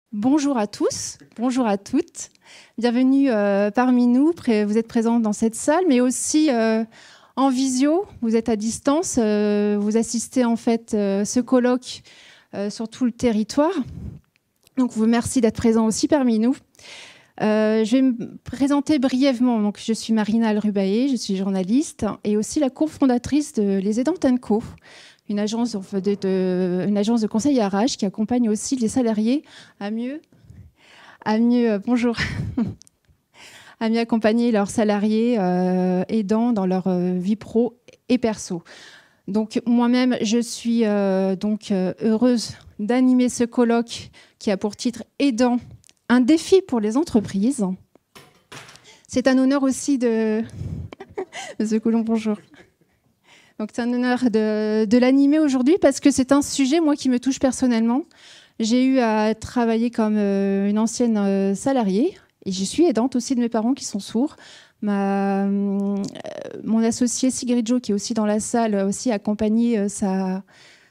Bonjour à tous, bonjour à toutes. Bienvenue parmi nous. Vous êtes présents dans cette salle, mais aussi en visio. Vous êtes à distance. Vous assistez en fait ce colloque sur tout le territoire. Donc, vous remercie d'être présents aussi parmi nous. Je vais me présenter brièvement. Donc, je suis Marina Alrubaé, je suis journaliste et aussi la cofondatrice de Les Aidants & Co, une agence de conseil RH qui accompagne aussi les salariés à mieux bonjour, à mieux accompagner leurs salariés aidants dans leur vie pro et perso. Donc moi-même, je suis heureuse d'animer ce colloque qui a pour titre Aidant, un défi pour les entreprises. C'est un honneur aussi de... Monsieur Coulon, bonjour. Donc c'est un honneur de l'animer aujourd'hui parce que c'est un sujet, moi, qui me touche personnellement. J'ai eu à travailler comme une ancienne salariée et je suis aidante aussi de mes parents qui sont sourds. Mon associée Sigrid Jo, qui est aussi dans la salle, aussi a accompagné sa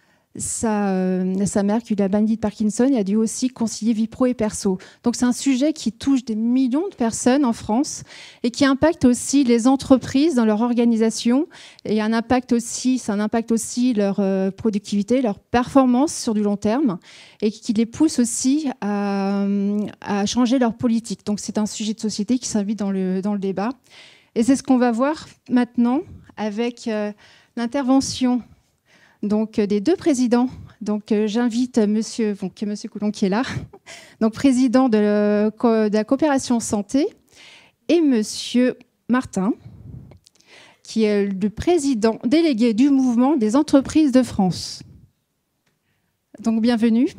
mère qui a eu la maladie de Parkinson et a dû aussi concilier vie pro et perso. Donc c'est un sujet qui touche des millions de personnes en France et qui impacte aussi les entreprises dans leur organisation et ça impacte aussi leur productivité, leur performance sur du long terme et qui les pousse aussi à changer leur politique. Donc c'est un sujet de société qui s'invite dans le débat. Et c'est ce qu'on va voir maintenant avec l'intervention des deux présidents. Donc, j'invite monsieur Coulon qui est là, donc président de la coopération santé, et monsieur Martin, qui est le président délégué du mouvement des entreprises de France. Donc, bienvenue.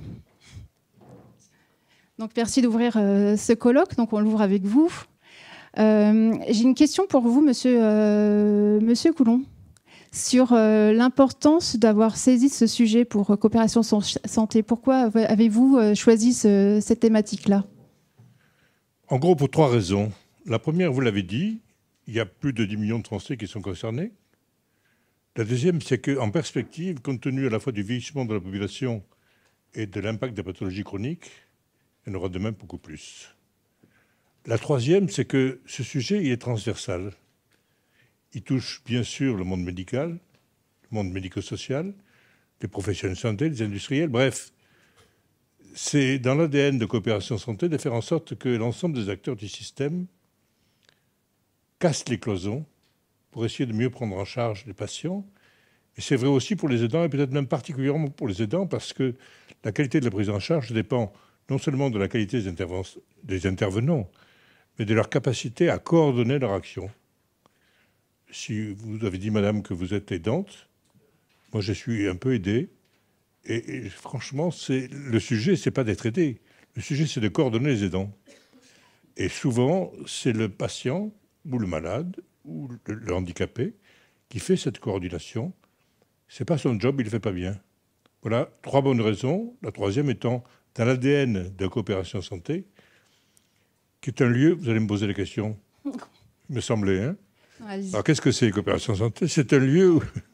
Donc, merci d'ouvrir ce colloque. Donc, on l'ouvre avec vous. J'ai une question pour vous, monsieur Coulon, sur l'importance d'avoir saisi ce sujet pour coopération santé. Pourquoi avez-vous choisi cette thématique-là? En gros, pour trois raisons. La première, vous l'avez dit, il y a plus de 10 millions de Français qui sont concernés. La deuxième, c'est qu'en perspective, compte tenu à la fois du vieillissement de la population et de l'impact des pathologies chroniques, il y en aura de même beaucoup plus. La troisième, c'est que ce sujet, il est transversal. Il touche bien sûr le monde médical, le monde médico-social, les professionnels de santé, les industriels, bref. C'est dans l'ADN de coopération santé de faire en sorte que l'ensemble des acteurs du système cassent les cloisons pour essayer de mieux prendre en charge les patients. Et c'est vrai aussi pour les aidants, et peut-être même particulièrement pour les aidants, parce que la qualité de la prise en charge dépend non seulement de la qualité des intervenants, mais de leur capacité à coordonner leur action. Si vous avez dit, madame, que vous êtes aidante, moi je suis un peu aidé. Et franchement, le sujet, c'est pas d'être aidé. Le sujet, c'est de coordonner les aidants. Et souvent, c'est le patient ou le malade ou le handicapé qui fait cette coordination. C'est pas son job, il le fait pas bien. Voilà, trois bonnes raisons. La troisième étant dans l'ADN de la coopération santé, qui est un lieu, vous allez me poser la question, il me semblait, hein. Alors, qu'est-ce que c'est, coopération santé? C'est un lieu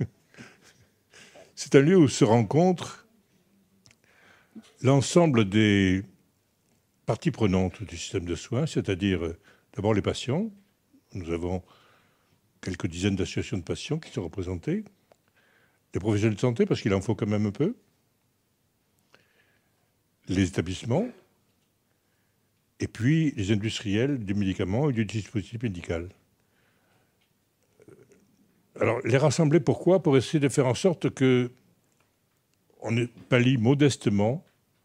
où se rencontrent l'ensemble des parties prenantes du système de soins, c'est-à-dire d'abord les patients. Nous avons quelques dizaines d'associations de patients qui sont représentées, les professionnels de santé, parce qu'il en faut quand même un peu, les établissements, et puis les industriels du médicament et du dispositif médical. Alors, les rassembler, pourquoi? Pour essayer de faire en sorte qu'on pallie modestement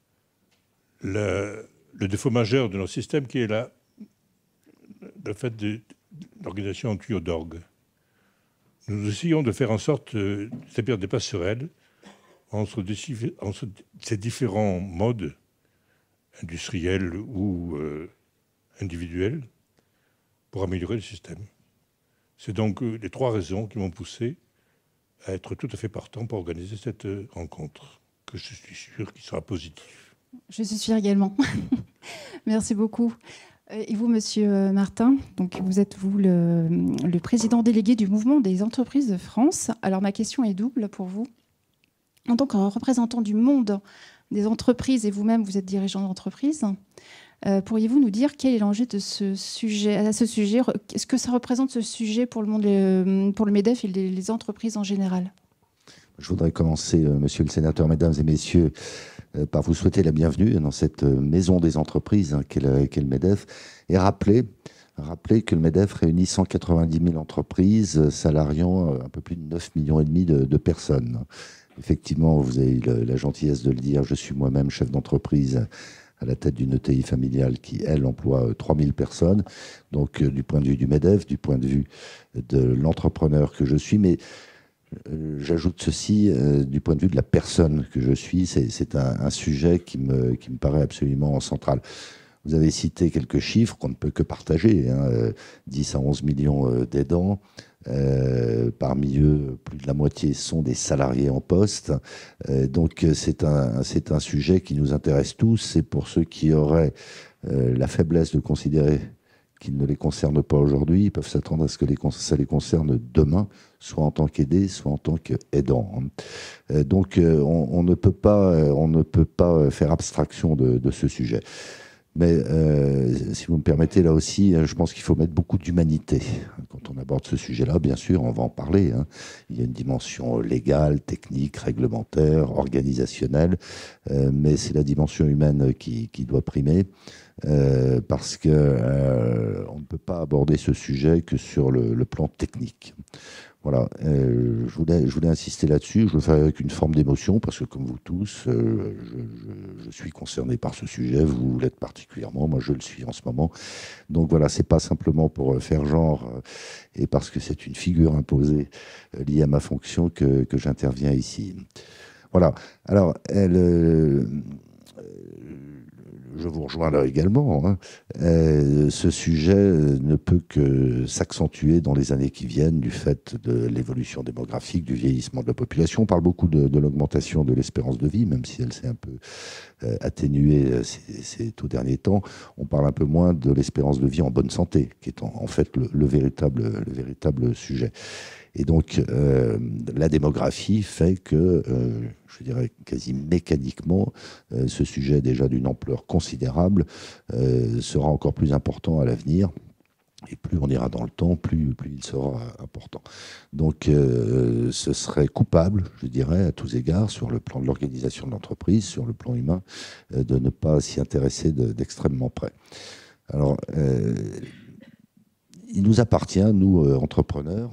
le défaut majeur de notre système, qui est le fait de l'organisation en tuyau d'orgue. Nous essayons de faire en sorte d'établir des passerelles entre ces différents modes, industriels ou individuels, pour améliorer le système. C'est donc les trois raisons qui m'ont poussé à être tout à fait partant pour organiser cette rencontre, que je suis sûr qu'il sera positive. Je suis sûre également. Merci beaucoup. Et vous, monsieur Martin, donc vous êtes le président délégué du mouvement des entreprises de France. Alors ma question est double pour vous. En tant que représentant du monde des entreprises, et vous-même, vous êtes dirigeant d'entreprise. Pourriez-vous nous dire quel est l'enjeu de ce sujet, à ce sujet? Qu'est-ce que ça représente, ce sujet, pour le monde, pour le MEDEF et les entreprises en général? Je voudrais commencer, monsieur le sénateur, mesdames et messieurs, par vous souhaiter la bienvenue dans cette maison des entreprises qu'est le MEDEF, et rappeler que le MEDEF réunit 190 000 entreprises, salariant un peu plus de 9,5 millions de personnes. Effectivement, vous avez eu la gentillesse de le dire, je suis moi-même chef d'entreprise à la tête d'une ETI familiale qui, elle, emploie 3 000 personnes. Donc, du point de vue du MEDEF, du point de vue de l'entrepreneur que je suis, mais j'ajoute ceci, du point de vue de la personne que je suis, c'est un sujet qui me paraît absolument central. Vous avez cité quelques chiffres qu'on ne peut que partager, 10 à 11 millions d'aidants. Parmi eux, plus de la moitié sont des salariés en poste. Donc c'est un sujet qui nous intéresse tous. C'est pour ceux qui auraient la faiblesse de considérer qu'il ne les concerne pas aujourd'hui, ils peuvent s'attendre à ce que ça les concerne demain, soit en tant qu'aidés, soit en tant qu'aidants. Donc on ne peut pas faire abstraction de ce sujet. Mais si vous me permettez, là aussi, je pense qu'il faut mettre beaucoup d'humanité quand on aborde ce sujet-là. Bien sûr, on va en parler. Il y a une dimension légale, technique, réglementaire, organisationnelle, mais c'est la dimension humaine qui doit primer, parce que on ne peut pas aborder ce sujet que sur le plan technique. Voilà, je voulais insister là-dessus. Je le fais avec une forme d'émotion parce que, comme vous tous, je suis concerné par ce sujet. Vous l'êtes particulièrement. Moi, je le suis en ce moment. Donc voilà, c'est pas simplement pour faire genre et parce que c'est une figure imposée liée à ma fonction que j'interviens ici. Voilà. Alors, je vous rejoins là également. Ce sujet ne peut que s'accentuer dans les années qui viennent du fait de l'évolution démographique, du vieillissement de la population. On parle beaucoup de l'augmentation de l'espérance de vie, même si elle s'est un peu atténuée ces tout derniers temps. On parle un peu moins de l'espérance de vie en bonne santé, qui est en fait le véritable sujet. Et donc, la démographie fait que, je dirais quasi mécaniquement, ce sujet déjà d'une ampleur considérable sera encore plus important à l'avenir. Et plus on ira dans le temps, plus il sera important. Donc, ce serait coupable, je dirais, à tous égards, sur le plan de l'organisation de l'entreprise, sur le plan humain, de ne pas s'y intéresser d'extrêmement près. Alors, il nous appartient, nous, entrepreneurs,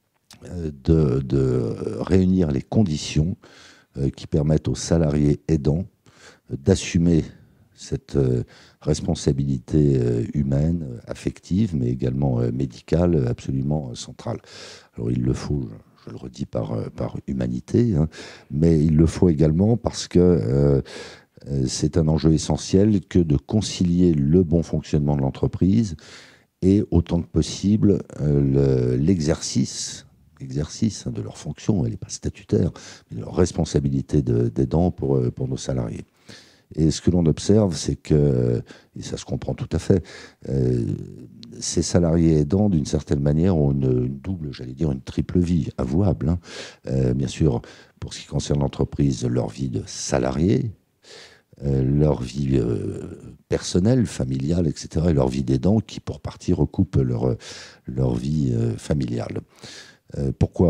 de réunir les conditions qui permettent aux salariés aidants d'assumer cette responsabilité humaine, affective, mais également médicale, absolument centrale. Alors il le faut, je le redis par humanité, mais il le faut également parce que c'est un enjeu essentiel que de concilier le bon fonctionnement de l'entreprise et autant que possible l'exercice de leur fonction, elle n'est pas statutaire, mais de leur responsabilité d'aidant pour nos salariés. Et ce que l'on observe, c'est que, et ça se comprend tout à fait, ces salariés aidants, d'une certaine manière, ont une double, j'allais dire une triple vie, avouable. Bien sûr, pour ce qui concerne l'entreprise, leur vie de salarié, leur vie personnelle, familiale, etc., et leur vie d'aidant qui, pour partie, recoupe leur vie familiale. Pourquoi ?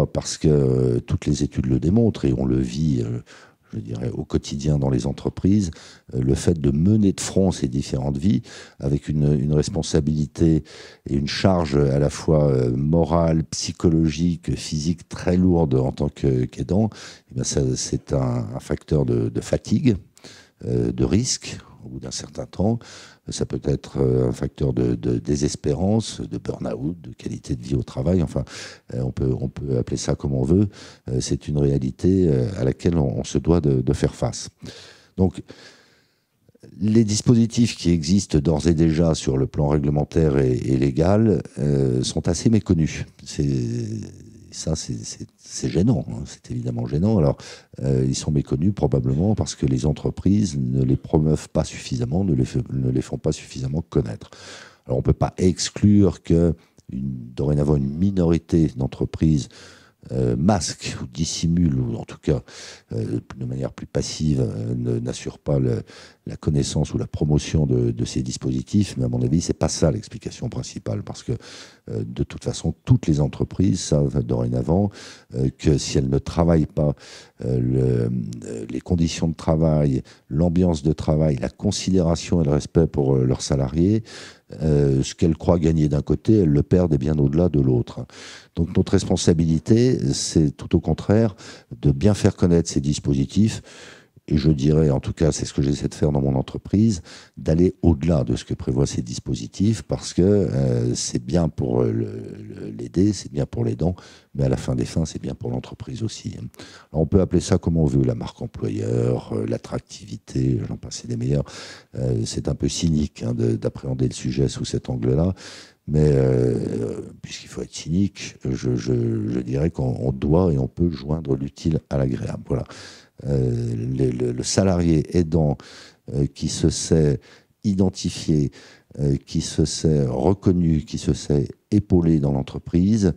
Parce que toutes les études le démontrent et on le vit, je dirais, au quotidien dans les entreprises, le fait de mener de front ces différentes vies avec une responsabilité et une charge à la fois morale, psychologique, physique très lourde en tant qu'aidant, eh bien c'est un facteur de fatigue, de risque au bout d'un certain temps. Ça peut être un facteur de désespérance, de burn-out, de qualité de vie au travail. Enfin, on peut appeler ça comme on veut. C'est une réalité à laquelle on se doit de faire face. Donc, les dispositifs qui existent d'ores et déjà sur le plan réglementaire et légal sont assez méconnus. C'est gênant, c'est évidemment gênant. Alors, ils sont méconnus probablement parce que les entreprises ne les promeuvent pas suffisamment, ne les font pas suffisamment connaître. Alors, on ne peut pas exclure que dorénavant une minorité d'entreprises masque ou dissimule, ou en tout cas de manière plus passive, n'assure pas la connaissance ou la promotion de ces dispositifs. Mais à mon avis, c'est pas ça l'explication principale, parce que de toute façon, toutes les entreprises savent dorénavant que si elles ne travaillent pas les conditions de travail, l'ambiance de travail, la considération et le respect pour leurs salariés, ce qu'elles croient gagner d'un côté, elles le perdent et bien au-delà de l'autre. Donc notre responsabilité, c'est tout au contraire de bien faire connaître ces dispositifs. Et je dirais, en tout cas, c'est ce que j'essaie de faire dans mon entreprise, d'aller au-delà de ce que prévoient ces dispositifs, parce que c'est bien pour l'aider, c'est bien pour l'aidant, mais à la fin des fins, c'est bien pour l'entreprise aussi. Alors, on peut appeler ça comme on veut, la marque employeur, l'attractivité, j'en passe des meilleurs. C'est un peu cynique d'appréhender le sujet sous cet angle-là. Mais puisqu'il faut être cynique, je dirais qu'on doit et on peut joindre l'utile à l'agréable. Voilà. Le salarié aidant qui se sait identifié, qui se sait reconnu, qui se sait épaulé dans l'entreprise,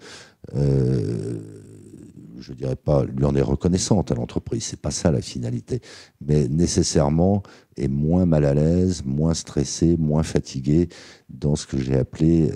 je dirais pas lui en est reconnaissante à l'entreprise, c'est pas ça la finalité, mais nécessairement est moins mal à l'aise, moins stressé, moins fatigué dans ce que j'ai appelé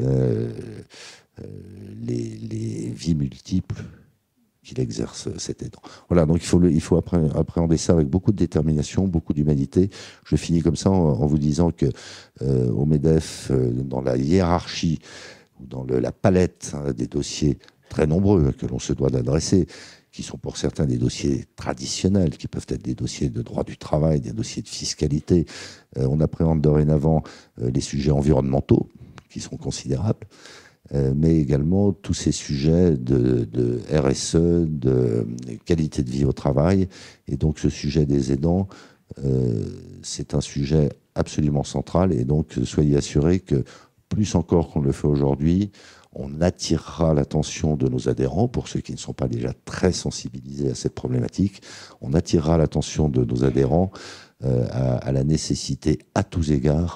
les vies multiples qu'il exerce cet aidant. Voilà, donc il faut appréhender ça avec beaucoup de détermination, beaucoup d'humanité. Je finis comme ça en vous disant que au MEDEF, dans la hiérarchie ou dans la palette des dossiers très nombreux que l'on se doit d'adresser, qui sont pour certains des dossiers traditionnels, qui peuvent être des dossiers de droit du travail, des dossiers de fiscalité. On appréhende dorénavant les sujets environnementaux, qui sont considérables, mais également tous ces sujets de RSE, de qualité de vie au travail. Et donc ce sujet des aidants, c'est un sujet absolument central. Et donc soyez assurés que plus encore qu'on le fait aujourd'hui, on attirera l'attention de nos adhérents, pour ceux qui ne sont pas déjà très sensibilisés à cette problématique. On attirera l'attention de nos adhérents à la nécessité, à tous égards,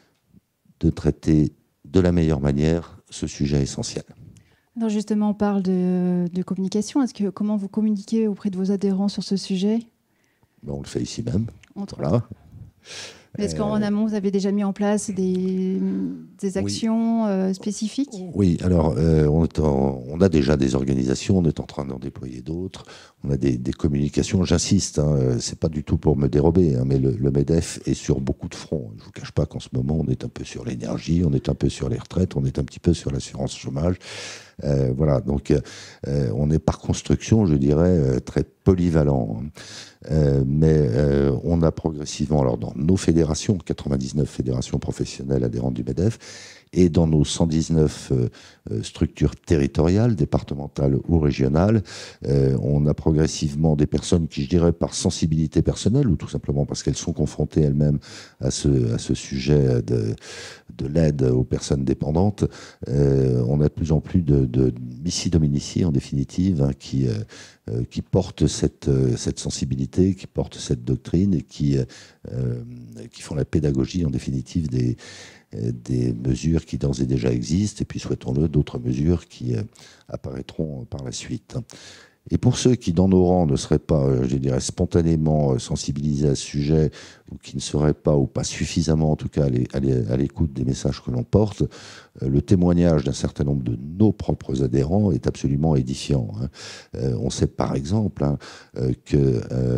de traiter de la meilleure manière ce sujet essentiel. Alors justement, on parle de communication. Comment vous communiquez auprès de vos adhérents sur ce sujet ? On le fait ici même. Voilà. Est-ce qu'en amont, vous avez déjà mis en place des actions spécifiques ? Oui, alors on a déjà des organisations, on est en train d'en déployer d'autres, on a des communications, j'insiste, c'est pas du tout pour me dérober, mais le MEDEF est sur beaucoup de fronts. Je vous cache pas qu'en ce moment, on est un peu sur l'énergie, on est un peu sur les retraites, on est un petit peu sur l'assurance chômage. Voilà, donc on est par construction, je dirais, très polyvalent. Mais on a progressivement, alors dans nos fédérations, 99 fédérations professionnelles adhérentes du MEDEF, et dans nos 119 structures territoriales, départementales ou régionales, on a progressivement des personnes qui, je dirais, par sensibilité personnelle, ou tout simplement parce qu'elles sont confrontées elles-mêmes à ce sujet de l'aide aux personnes dépendantes, on a de plus en plus de missi dominici, en définitive, qui portent cette sensibilité, qui portent cette doctrine et qui font la pédagogie, en définitive, des mesures qui d'ores et déjà existent, et puis, souhaitons-le, d'autres mesures qui apparaîtront par la suite. Et pour ceux qui, dans nos rangs, ne seraient pas, je dirais, spontanément sensibilisés à ce sujet, ou qui ne seraient pas, ou pas suffisamment, en tout cas, à l'écoute des messages que l'on porte, le témoignage d'un certain nombre de nos propres adhérents est absolument édifiant. On sait, par exemple, que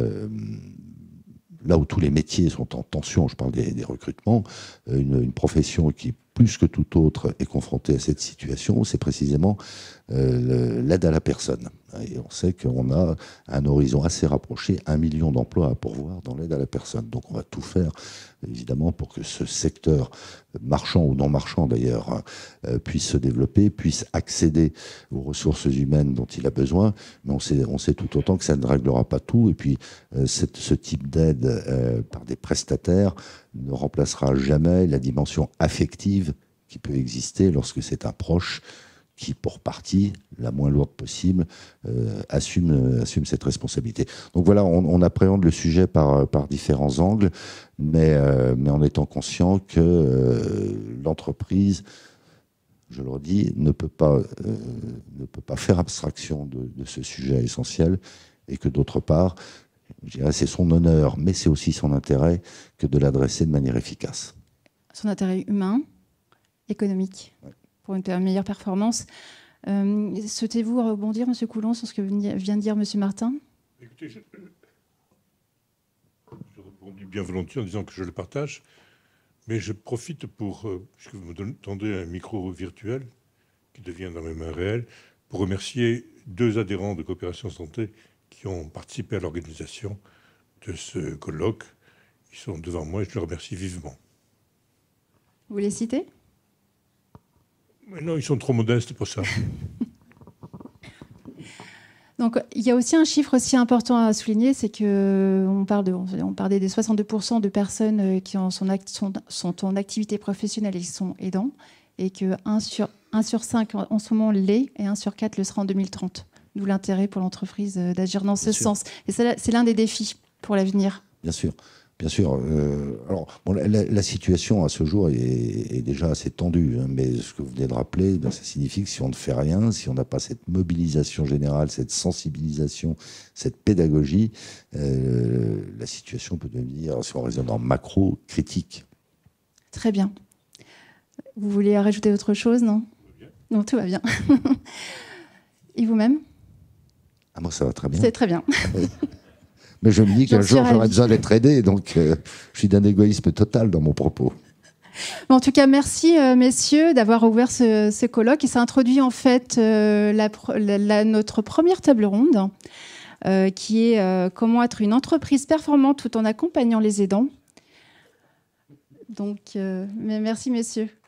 là où tous les métiers sont en tension, je parle des recrutements, une profession qui, plus que toute autre, est confrontée à cette situation, c'est précisément l'aide à la personne. Et on sait qu'on a un horizon assez rapproché, 1 million d'emplois à pourvoir dans l'aide à la personne. Donc on va tout faire, évidemment, pour que ce secteur, marchand ou non marchand d'ailleurs, puisse se développer, puisse accéder aux ressources humaines dont il a besoin. Mais on sait tout autant que ça ne réglera pas tout. Et puis ce type d'aide par des prestataires ne remplacera jamais la dimension affective qui peut exister lorsque c'est un proche qui, pour partie, la moins lourde possible, assume cette responsabilité. Donc voilà, on appréhende le sujet par différents angles, mais en étant conscient que l'entreprise je le redis, ne peut pas faire abstraction de ce sujet essentiel, et que d'autre part, je dirais, c'est son honneur, mais c'est aussi son intérêt que de l'adresser de manière efficace. Son intérêt humain, économique, ouais, pour une meilleure performance. Souhaitez-vous rebondir, M. Coulon, sur ce que vient de dire M. Martin? Écoutez, je répondis bien volontiers en disant que je le partage, mais je profite pour, puisque vous me tendez un micro virtuel qui devient dans mes mains réelles, pour remercier 2 adhérents de Coopération Santé qui ont participé à l'organisation de ce colloque. Ils sont devant moi et je les remercie vivement. Vous les citez? Mais non, ils sont trop modestes pour ça. Donc, il y a aussi un chiffre aussi important à souligner, c'est qu'on parlait des 62% de personnes qui sont en activité professionnelle et qui sont aidants, et que 1 sur 5 en ce moment l'est, et 1 sur 4 le sera en 2030. D'où l'intérêt pour l'entreprise d'agir dans ce sens. Et c'est l'un des défis pour l'avenir. Bien sûr. Bien sûr. Alors, bon, la situation à ce jour est déjà assez tendue, hein, mais ce que vous venez de rappeler, ben, ça signifie que si on ne fait rien, si on n'a pas cette mobilisation générale, cette sensibilisation, cette pédagogie, la situation peut devenir, si on raisonne en macro, critique. Très bien. Vous voulez rajouter autre chose, non? Non, tout va bien. Et vous-même? Ah, moi, ça va très bien. C'est très bien. Mais je me dis qu'un jour, j'aurai besoin d'être aidé, donc je suis d'un égoïsme total dans mon propos. En tout cas, merci, messieurs, d'avoir ouvert ce colloque. Et ça introduit en fait notre première table ronde, qui est comment être une entreprise performante tout en accompagnant les aidants. Donc, merci, messieurs.